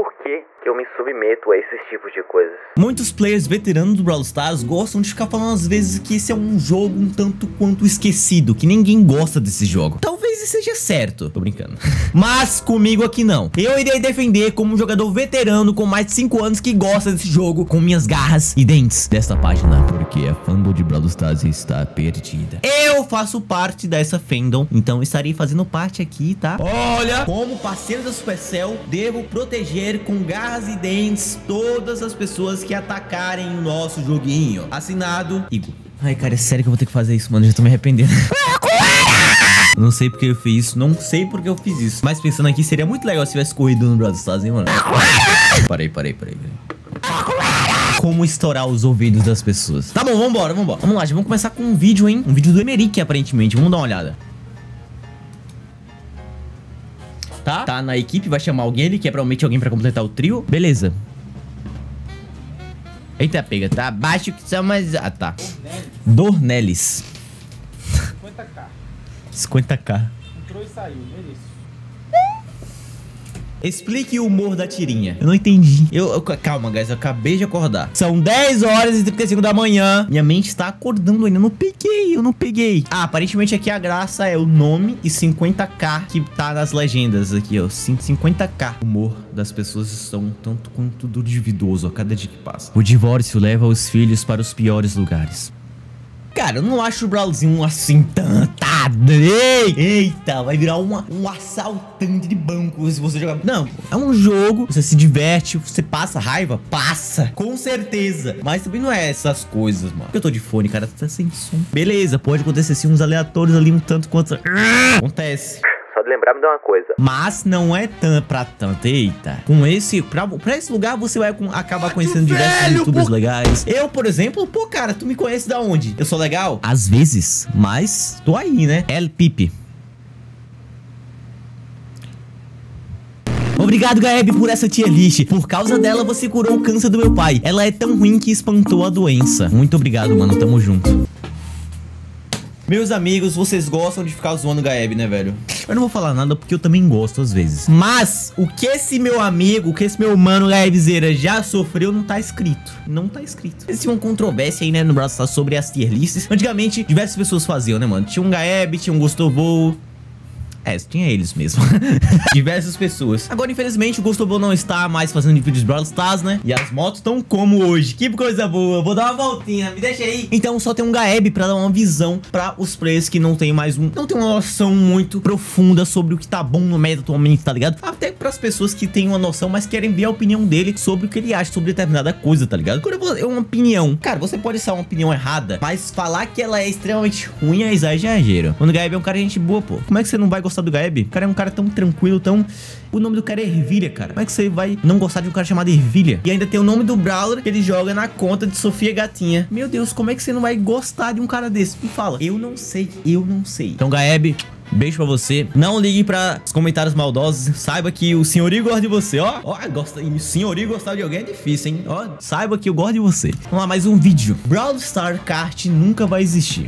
por que eu me submeto a esses tipos de coisas. Muitos players veteranos do Brawl Stars gostam de ficar falando às vezes que esse é um jogo um tanto quanto esquecido, que ninguém gosta desse jogo. Talvez isso seja certo, tô brincando. Mas comigo aqui não. Eu irei defender como um jogador veterano com mais de 5 anos que gosta desse jogo com minhas garras e dentes desta página, porque a fandom de Brawl Stars está perdida. Eu faço parte dessa fandom, então estarei fazendo parte aqui, tá? Olha, como parceiro da Supercell, devo proteger com garras e dentes todas as pessoas que atacarem o nosso joguinho. Assinado, Igor. Ai, cara, é sério que eu vou ter que fazer isso, mano. Eu já tô me arrependendo. Não sei porque eu fiz isso, não sei porque eu fiz isso. Mas pensando aqui, seria muito legal se tivesse corrido no Brawl Stars, hein, mano? Parei. Como estourar os ouvidos das pessoas. Tá bom, vambora. Vamos lá, já vamos começar com um vídeo, hein? Um vídeo do Emerick, aparentemente. Vamos dar uma olhada. Tá na equipe, vai chamar alguém, ele quer provavelmente alguém pra completar o trio. Beleza. Eita, pega, tá abaixo que são mais... Ah, tá. Dornelis. 50k. Entrou e saiu, beleza. Explique o humor da tirinha. Eu não entendi. Calma, guys, eu acabei de acordar. São 10 horas e 35 da manhã. Minha mente está acordando ainda. Eu não peguei. Ah, aparentemente aqui a graça é o nome e 50k que tá nas legendas aqui, ó. 50k. O humor das pessoas estão tanto quanto duvidoso a cada dia que passa. O divórcio leva os filhos para os piores lugares. Cara, eu não acho o Brawlzinho assim tantado. Eita, vai virar um assaltante de banco se você jogar. Não, é um jogo, você se diverte, você passa raiva? Passa, com certeza. Mas também não é essas coisas, mano. Porque eu tô de fone, cara, tá sem som. Beleza, pode acontecer sim uns aleatórios ali um tanto quanto... Acontece. Só de lembrar me dá uma coisa. Mas não é pra tanto. Eita. Com esse... Pra esse lugar você vai acabar conhecendo diversos youtubers legais. Eu, por exemplo... Pô, cara, tu me conhece da onde? Eu sou legal? Às vezes. Mas tô aí, né? El Pipe. Obrigado, Gaeb, por essa tier list. Por causa dela, você curou o câncer do meu pai. Ela é tão ruim que espantou a doença. Muito obrigado, mano. Tamo junto. Meus amigos, vocês gostam de ficar zoando o Gaeb, né, velho? Eu não vou falar nada porque eu também gosto às vezes. Mas o que esse meu amigo, o que esse meu mano Gaebzeira já sofreu não tá escrito. Não tá escrito. Existe uma controvérsia aí, né, no Brawl Stars sobre as tier lists. Antigamente, diversas pessoas faziam, né, mano? Tinha um Gaeb, tinha um Gustavo... tinha eles mesmo. Diversas pessoas. Agora, infelizmente, o Gustavo não está mais fazendo vídeos Brawl Stars, né? E as motos estão como hoje. Que coisa boa. Vou dar uma voltinha. Me deixa aí. Então, só tem um Gaeb pra dar uma visão pra os players que não tem mais não tem uma noção muito profunda sobre o que tá bom no meta atualmente, tá ligado? Até pras pessoas que têm uma noção, mas querem ver a opinião dele sobre o que ele acha sobre determinada coisa, tá ligado? Quando é uma opinião. Cara, você pode ser uma opinião errada, mas falar que ela é extremamente ruim é exagero. Quando o Gaeb é um cara de gente boa, pô. Como é que você não vai gostar do Gaeb? O cara é um cara tão tranquilo, tão... O nome do cara é Ervilha, cara. Como é que você vai não gostar de um cara chamado Ervilha? E ainda tem o nome do Brawler que ele joga na conta de Sofia Gatinha. Meu Deus, como é que você não vai gostar de um cara desse? Me fala. Eu não sei. Então, Gaeb, beijo pra você. Não ligue pra os comentários maldosos. Saiba que o senhorio gosta de você, ó. O senhorio gostar de alguém é difícil, hein? Ó, saiba que eu gosto de você. Vamos lá, mais um vídeo. Brawl Stars Kart nunca vai existir.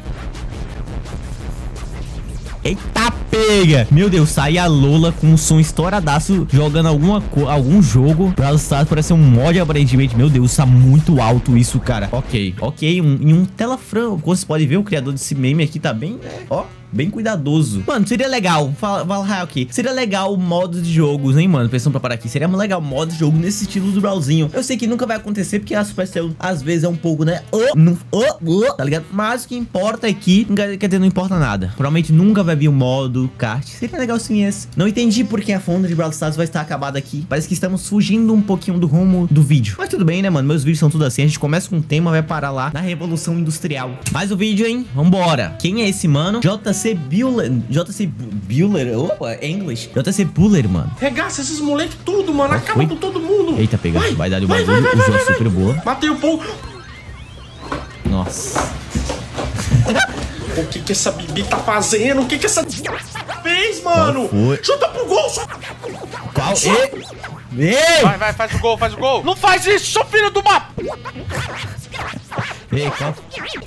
Eita, pega! Meu Deus, sai a Lola com um som estouradaço jogando algum jogo. Brawl Stars parece um mod aparentemente. Meu Deus, tá muito alto isso, cara. Ok, em um tela franca. Como você pode ver, o criador desse meme aqui tá bem, ó, bem cuidadoso. Mano, seria legal. Fala aqui. Seria legal modos de jogos, hein, mano? Pensando pra parar aqui. Seria legal modos de jogo nesse estilo do Brawlzinho. Eu sei que nunca vai acontecer porque a Supercell às vezes é um pouco, né? Tá ligado? Mas o que importa aqui, quer dizer, não importa nada. Provavelmente nunca vai vir o modo kart. Seria legal sim esse. Não entendi porque a fonte de Brawl Stars vai estar acabada aqui. Parece que estamos fugindo um pouquinho do rumo do vídeo. Mas tudo bem, né, mano? Meus vídeos são tudo assim. A gente começa com um tema, vai parar lá na Revolução Industrial. Mais um vídeo, hein? Vambora. Quem é esse mano? JC Buller. Opa, English. JC Buller, mano. Regaça esses moleques tudo, mano. Acaba com todo mundo. Eita, pega. Vai dar o bagulho. Usou super boa. Matei o povo. Nossa. O que essa Bibi tá fazendo? O que essa fez, mano? Chuta pro gol. Qual? Ei! Vai, faz o gol. Não faz isso, seu filho do uma... Ei, qual?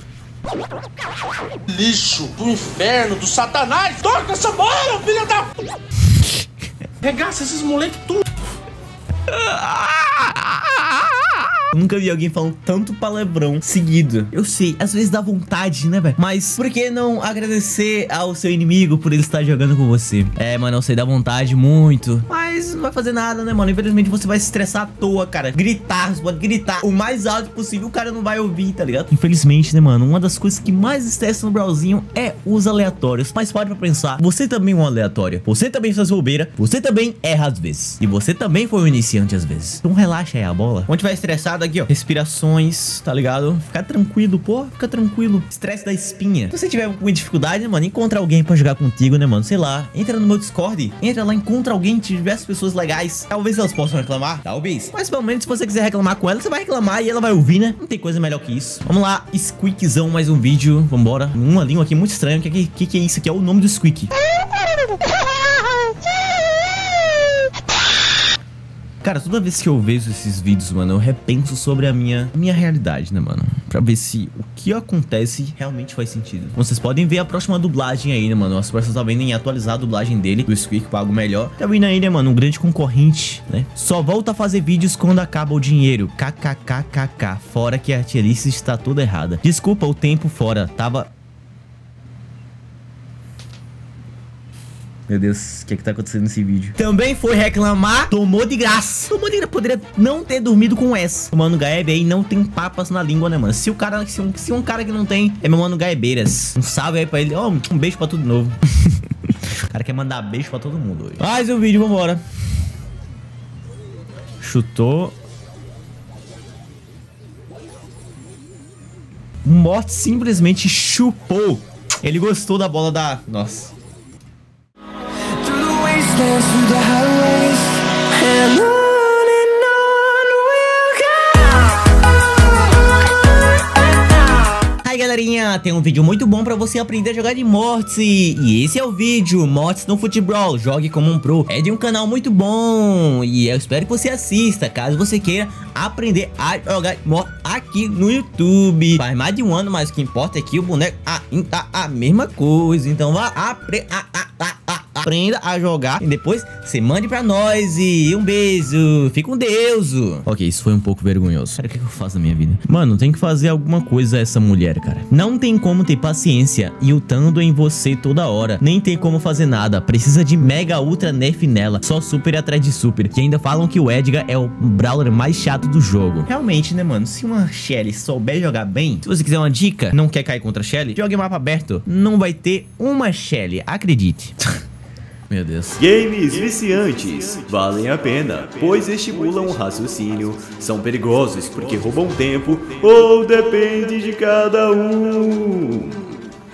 Lixo do inferno, do satanás. Toca essa bola, filha da... Regaça esses moleques tudo. Nunca vi alguém falando tanto palavrão seguido. Eu sei, às vezes dá vontade, né, velho? Mas por que não agradecer ao seu inimigo por ele estar jogando com você? É, mano, eu sei, dá vontade muito. Mas não vai fazer nada, né, mano? Infelizmente você vai se estressar à toa, cara. Gritar, você pode gritar o mais alto possível, o cara não vai ouvir, tá ligado? Infelizmente, né, mano? Uma das coisas que mais estressa no Brawlzinho é os aleatórios. Mas pode pra pensar, você também é um aleatório. Você também faz bobeira. Você também erra às vezes. E você também foi um iniciante às vezes. Então relaxa aí a bola. Quando tiver estressado, aqui, ó, respirações, tá ligado? Fica tranquilo, pô, fica tranquilo. Estresse da espinha. Se você tiver com dificuldade, né, mano, encontra alguém pra jogar contigo, né, mano? Sei lá, entra no meu Discord, entra lá, encontra alguém, diversas pessoas legais. Talvez elas possam reclamar, talvez. Mas pelo menos se você quiser reclamar com ela, você vai reclamar e ela vai ouvir, né? Não tem coisa melhor que isso. Vamos lá, Squeakzão, mais um vídeo. Vambora. Uma língua aqui muito estranha. O que é isso aqui? É o nome do Squeak. Cara, toda vez que eu vejo esses vídeos, mano, eu repenso sobre a minha realidade, né, mano? Pra ver se o que acontece realmente faz sentido. Como vocês podem ver a próxima dublagem aí, né, mano? As pessoas estão vendo em atualizar a dublagem dele, do Squeak, pra algo melhor. Tá vindo aí, né, mano? Um grande concorrente, né? Só volta a fazer vídeos quando acaba o dinheiro. KKKKK. Fora que a tier list está toda errada. Desculpa o tempo fora. Tava... Meu Deus, o que tá acontecendo nesse vídeo? Também foi reclamar, tomou de graça. Tomou de graça, poderia não ter dormido com essa. O Mano Gaeb aí não tem papas na língua, né, mano? Se um cara que não tem, é meu Mano Gaebeiras. Um salve aí pra ele. Ó, um beijo pra tudo novo. O cara quer mandar beijo pra todo mundo hoje. Mais um vídeo, vambora. Chutou. O Morte simplesmente chupou. Ele gostou da bola da... Nossa. Through the highways and on we'll go. Aí galerinha, tem um vídeo muito bom pra você aprender a jogar de Mortis. E esse é o vídeo, Mortis no Futebol, jogue como um pro. É de um canal muito bom e eu espero que você assista, caso você queira aprender a jogar Mortis aqui no YouTube. Faz mais de um ano, mas o que importa é que o boneco ainda tá a mesma coisa. Então vá aprenda a jogar e depois você mande pra nós. E um beijo, fica com Deus. Ok, isso foi um pouco vergonhoso. Cara, o que eu faço na minha vida? Mano, tem que fazer alguma coisa a essa mulher, cara. Não tem como ter paciência e lutando em você toda hora. Nem tem como fazer nada. Precisa de mega ultra nerf nela. Só super atrás de super. Que ainda falam que o Edgar é o brawler mais chato do jogo. Realmente, né, mano? Se uma Shelly souber jogar bem, se você quiser uma dica, não quer cair contra a Shelly, jogue mapa aberto. Não vai ter uma Shelly, acredite. Meu Deus. Games viciantes valem a pena, pois estimulam o raciocínio, são perigosos porque roubam tempo ou depende de cada um.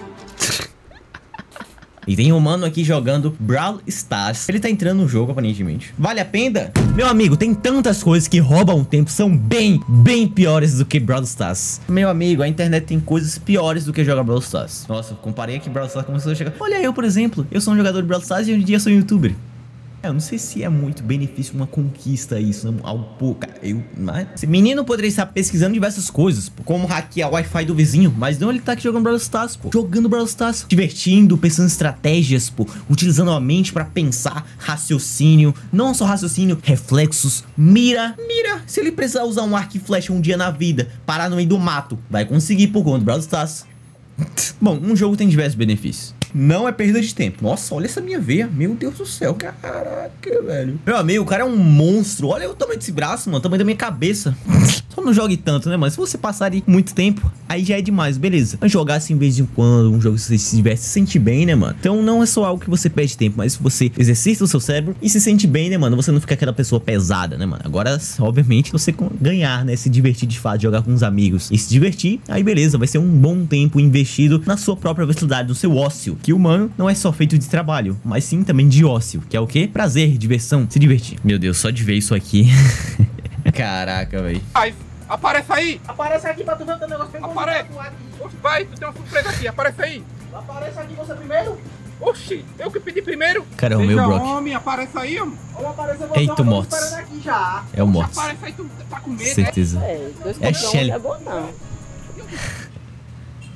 E tem um mano aqui jogando Brawl Stars. Ele tá entrando no jogo, aparentemente. Vale a pena? Meu amigo, tem tantas coisas que roubam tempo, são bem piores do que Brawl Stars. Meu amigo, a internet tem coisas piores do que jogar Brawl Stars. Nossa, comparei aqui Brawl Stars começou a chegar. Olha eu, por exemplo, eu sou um jogador de Brawl Stars e hoje em dia sou youtuber. Eu não sei se é muito benefício, uma conquista isso, né? Algo pouco, cara. Esse menino poderia estar pesquisando diversas coisas, pô, como hackear o Wi-Fi do vizinho, mas não, ele tá aqui jogando Brawl Stars, pô. Jogando Brawl Stars, divertindo, pensando em estratégias, pô, utilizando a mente pra pensar, raciocínio, não só raciocínio, reflexos, mira. Se ele precisar usar um arco e flecha um dia na vida, parar no meio do mato, vai conseguir por conta do Brawl Stars. Bom, um jogo tem diversos benefícios. Não é perda de tempo. Nossa, olha essa minha veia. Meu Deus do céu. Caraca, velho. Meu amigo, o cara é um monstro. Olha o tamanho desse braço, mano. O tamanho da minha cabeça. Só não jogue tanto, né, mano? Se você passar ali muito tempo, aí já é demais, beleza. Mas jogar assim, de vez em quando, um jogo que você se diverte, se sente bem, né, mano? Então não é só algo que você perde tempo, mas você exercita o seu cérebro e se sente bem, né, mano? Você não fica aquela pessoa pesada, né, mano? Agora, obviamente, você ganhar, né? Se divertir de fato, jogar com os amigos e se divertir, aí beleza, vai ser um bom tempo investido na sua própria velocidade, no seu ócio. Que o humano não é só feito de trabalho, mas sim também de ócio, que é o quê? Prazer, diversão, se divertir. Meu Deus, só de ver isso aqui. Caraca, velho. Aparece aí! Aparece aqui pra tu ver o teu negócio. Aparece! Oxe, vai, tu tem uma surpresa aqui, aparece aí! Aparece aqui você primeiro? Oxi, eu que pedi primeiro! Cara, é o meu Brock. Homem, aparece aí, homem! Eita, o Mortis. É o Mortis. Aparece aí, tu tá com medo, certeza. É Shelly.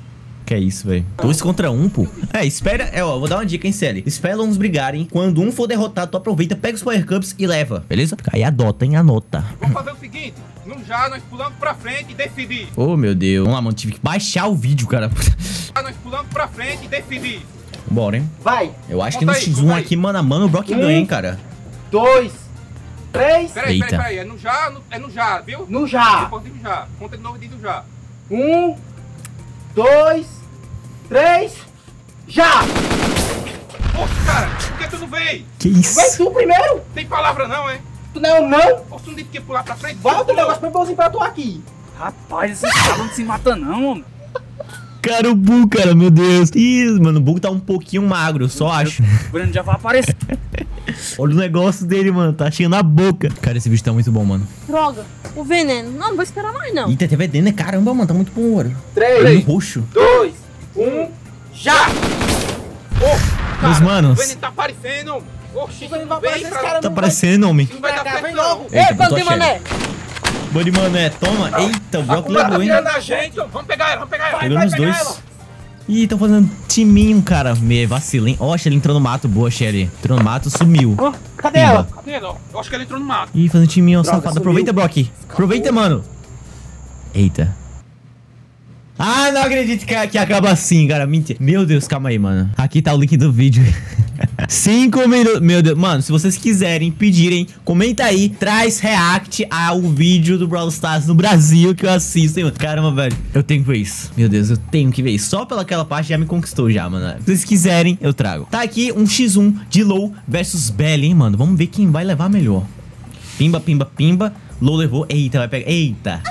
Que é isso, velho. 2 contra 1, pô. É, espera. Ó, vou dar uma dica, hein, Sally. Espera uns brigarem. Quando um for derrotado, tu aproveita, pega os Power Cups e leva, beleza? Aí adota, hein? Anota. Vamos fazer o seguinte: nós pulamos pra frente e decidir. Oh, meu Deus. Vamos lá, mano. Tive que baixar o vídeo, cara. Nós pulamos pra frente e decidir. Bora, hein? Vai. Eu acho que no X1 aqui, mano a mano, o Brock ganha, hein, cara. 2, 3. Eita. É no já, viu? No já. Depois diz já. Conta de novo e diz o já. 1, 2, 3. Já! Poxa, cara, por que tu não veio? Que isso? Vai tu primeiro. Tem palavra não, é? Tu não. Poxa, tu não disse que ia pular pra frente? Volta o negócio bem bonzinho pra tu aqui. Rapaz, esses caras não se matam não, homem. Cara, o Bug, cara, meu Deus. Ih, mano, o Bug tá um pouquinho magro, eu só acho. O Breno já vai aparecer. Olha o negócio dele, mano. Tá cheio na boca. Cara, esse vídeo tá muito bom, mano. Droga, o veneno. Não vou esperar mais, não. Eita, tem veneno, né? Caramba, mano. Tá muito bom, ouro. 3, roxo. 2, 1. Já! Meus manos. O veneno tá aparecendo. Oxi, O veneno vai aparecer, esse cara Tá não vai... parecendo, homem. Não vai dar certo, Vem não. logo. Eita, Ei, botou a Bande Mané. Bande Mané, toma. Eita, o Brock Ela tá levou, hein? tirando a gente. Vamos pegar ela. Pegando os dois. Ih, tão fazendo timinho, cara. Me vacila, hein? Ó, a Shelly entrou no mato. Boa, Shelly. Entrou no mato, sumiu. Cadê ela? Cadê ela? Eu acho que ele entrou no mato. Ih, fazendo timinho, Droga, safado. sumiu. Aproveita, Brock. Aproveita, mano. Eita. Ah, não acredito que acaba assim, cara. Mentira. Meu Deus, calma aí, mano. Aqui tá o link do vídeo. 5 minutos. Meu Deus. Mano, se vocês quiserem, pedirem, comenta aí. Traz react ao vídeo do Brawl Stars no Brasil que eu assisto, hein, mano. Caramba, velho. Eu tenho que ver isso. Meu Deus, eu tenho que ver isso. Só pelaquela parte já me conquistou já, mano. Se vocês quiserem, eu trago. Tá aqui um X1 de Low versus Belly, hein, mano. Vamos ver quem vai levar melhor. Pimba, pimba, pimba. Low levou. Eita, vai pegar. Eita.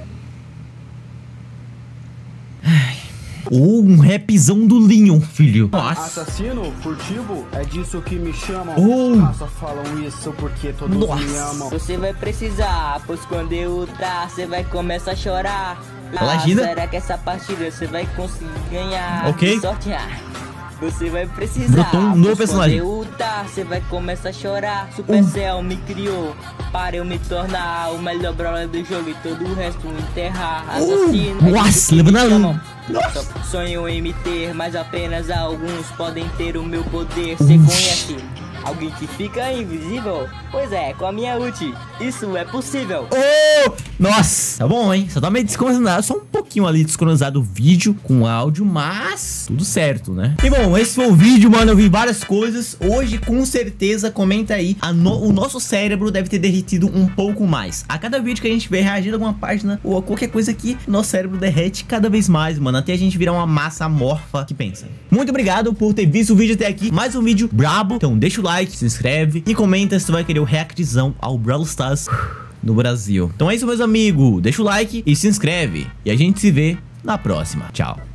Um rapzão do Leon, filho. Nossa. Assassino, furtivo, é disso que me chamam. Só falam isso porque todos me amam. Você vai precisar, pois quando eu ultar, você vai começar a chorar. Lagida. Será que essa partida você vai conseguir ganhar? Ok. Sortear. Você vai precisar. Brotou um novo pois personagem. Quando eu ultar, você vai começar a chorar. Supercell me criou para eu me tornar o melhor brawler do jogo e todo o resto enterrar. Assassino. Nossa, levando a lama. Sonho em me ter, mas apenas alguns podem ter o meu poder. Você conhece alguém que fica invisível? Pois é, com a minha ult, isso é possível. Oh! Nossa, tá bom, hein? Só tá meio desconectado, só um pouquinho ali desconectado o vídeo com áudio, mas tudo certo, né? E bom, esse foi o vídeo, mano. Eu vi várias coisas. Hoje, com certeza, comenta aí. O nosso cérebro deve ter derretido um pouco mais. A cada vídeo que a gente vê reagir a alguma página ou a qualquer coisa aqui, nosso cérebro derrete cada vez mais, mano. Até a gente virar uma massa amorfa que pensa. Muito obrigado por ter visto o vídeo até aqui. Mais um vídeo brabo. Então deixa o like, se inscreve e comenta se tu vai querer o reactzão ao Brawl Stars no Brasil. Então é isso, meus amigos. Deixa o like e se inscreve. E a gente se vê na próxima. Tchau.